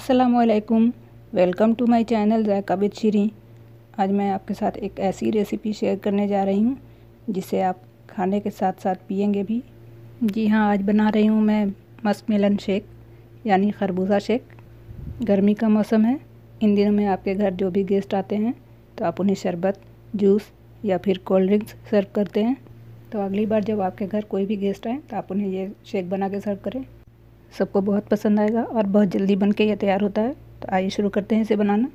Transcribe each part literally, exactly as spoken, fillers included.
अस्सलामुअलैकुम। Welcome to my channel Zaika with Shireen. आज मैं आपके साथ एक ऐसी रेसिपी शेयर करने जा रही हूँ जिसे आप खाने के साथ साथ पियेंगे भी। जी हाँ, आज बना रही हूँ मैं मस्क मेलन शेक यानी खरबूजा शेक। गर्मी का मौसम है, इन दिनों में आपके घर जो भी गेस्ट आते हैं तो आप उन्हें शरबत, जूस या फिर कोल्ड ड्रिंक्स सर्व करते हैं। तो अगली बार जब आपके घर कोई भी गेस्ट आए तो आप उन्हें ये शेक बना के सर्व करें। सबको बहुत पसंद आएगा और बहुत जल्दी बन के ये तैयार होता है। तो आइए शुरू करते हैं इसे बनाना।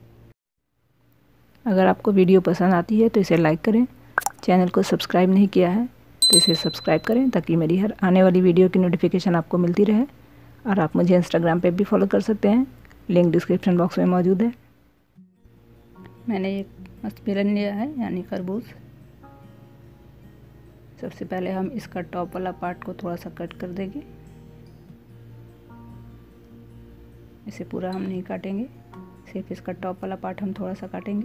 अगर आपको वीडियो पसंद आती है तो इसे लाइक करें। चैनल को सब्सक्राइब नहीं किया है तो इसे सब्सक्राइब करें ताकि मेरी हर आने वाली वीडियो की नोटिफिकेशन आपको मिलती रहे। और आप मुझे इंस्टाग्राम पे भी फॉलो कर सकते हैं, लिंक डिस्क्रिप्शन बॉक्स में मौजूद है। मैंने एक मस्क मेलन लिया है यानी खरबूज। सबसे पहले हम इसका टॉप वाला पार्ट को थोड़ा सा कट कर देंगे। इसे पूरा हम नहीं काटेंगे, सिर्फ इसका टॉप वाला पार्ट हम थोड़ा सा काटेंगे।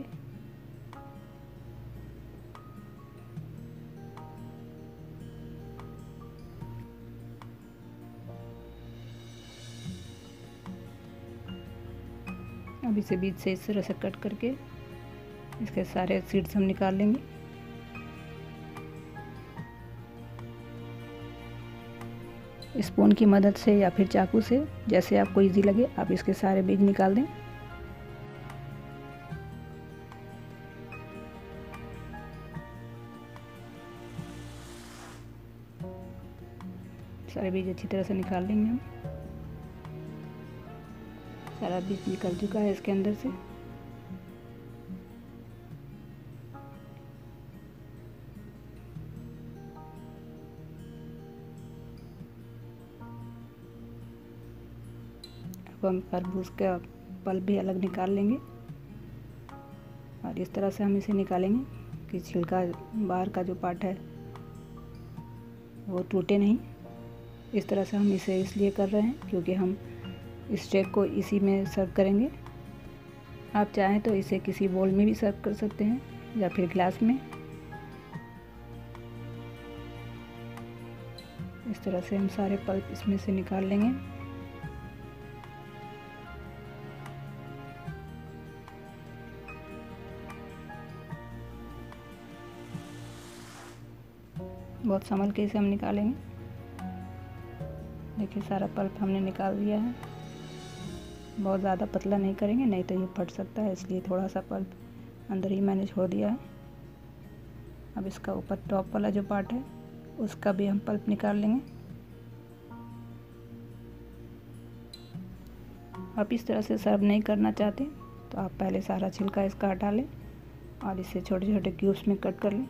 अब इसे बीच से इस तरह से कट करके इसके सारे सीड्स हम निकाल लेंगे। स्पून की मदद से या फिर चाकू से, जैसे आपको इजी लगे, आप इसके सारे बीज निकाल दें। सारे बीज अच्छी तरह से निकाल लेंगे हम। सारा बीज निकल चुका है इसके अंदर से। अब हम खरबूज का पल्प भी अलग निकाल लेंगे और इस तरह से हम इसे निकालेंगे कि छिलका बाहर का जो पार्ट है वो टूटे नहीं। इस तरह से हम इसे इसलिए कर रहे हैं क्योंकि हम इस शेक को इसी में सर्व करेंगे। आप चाहें तो इसे किसी बोल में भी सर्व कर सकते हैं या फिर ग्लास में। इस तरह से हम सारे पल्प इसमें से निकाल लेंगे। बहुत संभल के इसे हम निकालेंगे। देखिए सारा पल्प हमने निकाल दिया है। बहुत ज़्यादा पतला नहीं करेंगे, नहीं तो ये फट सकता है, इसलिए थोड़ा सा पल्प अंदर ही मैंने छोड़ दिया है। अब इसका ऊपर टॉप वाला जो पार्ट है उसका भी हम पल्प निकाल लेंगे। आप इस तरह से सर्व नहीं करना चाहते तो आप पहले सारा छिलका इसका हटा लें और इसे छोटे छोटे क्यूब्स में कट कर लें।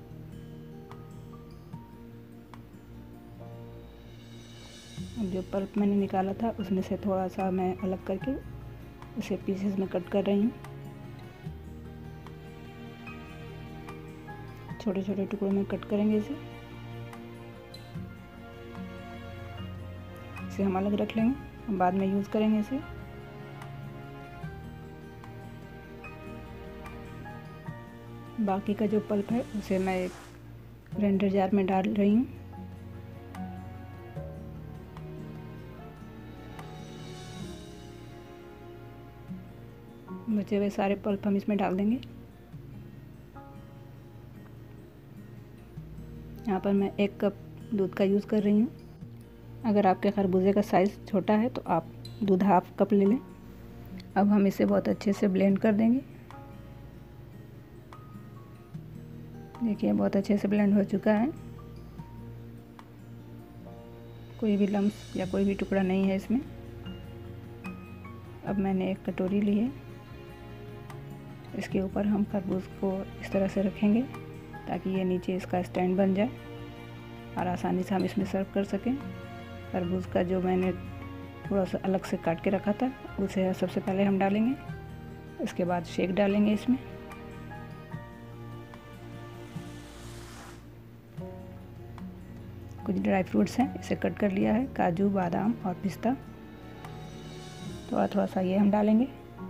अब जो पल्प मैंने निकाला था उसमें से थोड़ा सा मैं अलग करके उसे पीसेस में कट कर रही हूँ। छोटे छोटे टुकड़ों में कट करेंगे इसे। इसे हम अलग रख लेंगे, हम बाद में यूज़ करेंगे इसे। बाकी का जो पल्प है उसे मैं एक ग्राइंडर जार में डाल रही हूँ। बचे हुए सारे पल्प हम इसमें डाल देंगे। यहाँ पर मैं एक कप दूध का यूज़ कर रही हूँ। अगर आपके खरबूजे का साइज़ छोटा है तो आप दूध हाफ कप ले लें। अब हम इसे बहुत अच्छे से ब्लेंड कर देंगे। देखिए बहुत अच्छे से ब्लेंड हो चुका है, कोई भी लम्स या कोई भी टुकड़ा नहीं है इसमें। अब मैंने एक कटोरी ली है, इसके ऊपर हम खरबूज को इस तरह से रखेंगे ताकि ये नीचे इसका स्टैंड बन जाए और आसानी से हम इसमें सर्व कर सकें। खरबूज का जो मैंने थोड़ा सा अलग से काट के रखा था उसे सबसे पहले हम डालेंगे। इसके बाद शेक डालेंगे इसमें। कुछ ड्राई फ्रूट्स हैं, इसे कट कर लिया है, काजू, बादाम और पिस्ता। थोड़ा थोड़ा सा ये हम डालेंगे।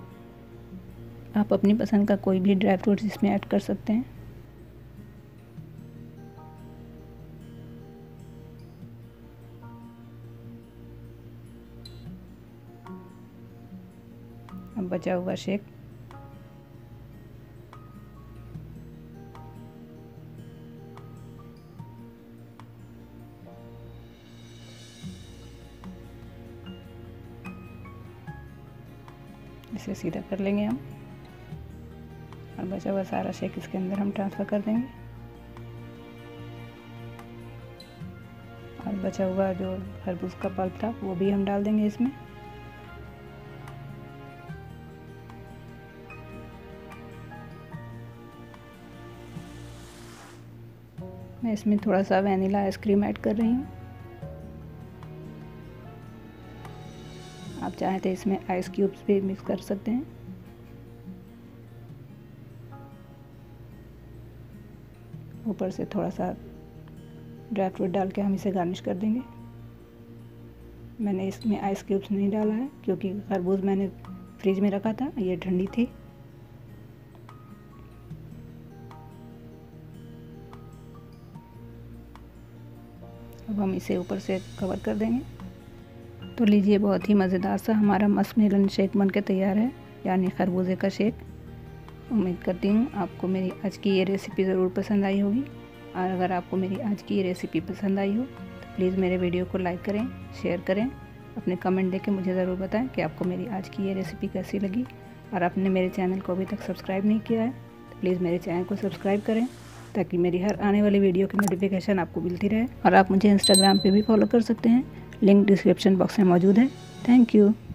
आप अपनी पसंद का कोई भी ड्राई फ्रूट्स इसमें ऐड कर सकते हैं। बचा हुआ शेक इसे सीधा कर लेंगे हम और बचा हुआ सारा शेक इसके अंदर हम ट्रांसफ़र कर देंगे। और बचा हुआ जो खरबूज का पल्प था वो भी हम डाल देंगे इसमें। मैं इसमें थोड़ा सा वनीला आइसक्रीम ऐड कर रही हूँ। आप चाहें तो इसमें आइस क्यूब्स भी मिक्स कर सकते हैं। ऊपर से थोड़ा सा ड्राई फ्रूट डाल के हम इसे गार्निश कर देंगे। मैंने इसमें आइस क्यूब्स नहीं डाला है क्योंकि खरबूज मैंने फ्रिज में रखा था, ये ठंडी थी। अब हम इसे ऊपर से कवर कर देंगे। तो लीजिए, बहुत ही मज़ेदार सा हमारा मस्कमेलन शेक बनके तैयार है, यानी खरबूजे का शेक। उम्मीद करती हूँ आपको मेरी आज की ये रेसिपी ज़रूर पसंद आई होगी। और अगर आपको मेरी आज की ये रेसिपी पसंद आई हो तो प्लीज़ मेरे वीडियो को लाइक करें, शेयर करें, अपने कमेंट देके मुझे ज़रूर बताएं कि आपको मेरी आज की ये रेसिपी कैसी लगी। और आपने मेरे चैनल को अभी तक सब्सक्राइब नहीं किया है तो प्लीज़ मेरे चैनल को सब्सक्राइब करें ताकि मेरी हर आने वाली वीडियो की नोटिफिकेशन आपको मिलती रहे। और आप मुझे इंस्टाग्राम पे भी फॉलो कर सकते हैं, लिंक डिस्क्रिप्शन बॉक्स में मौजूद है। Thank you.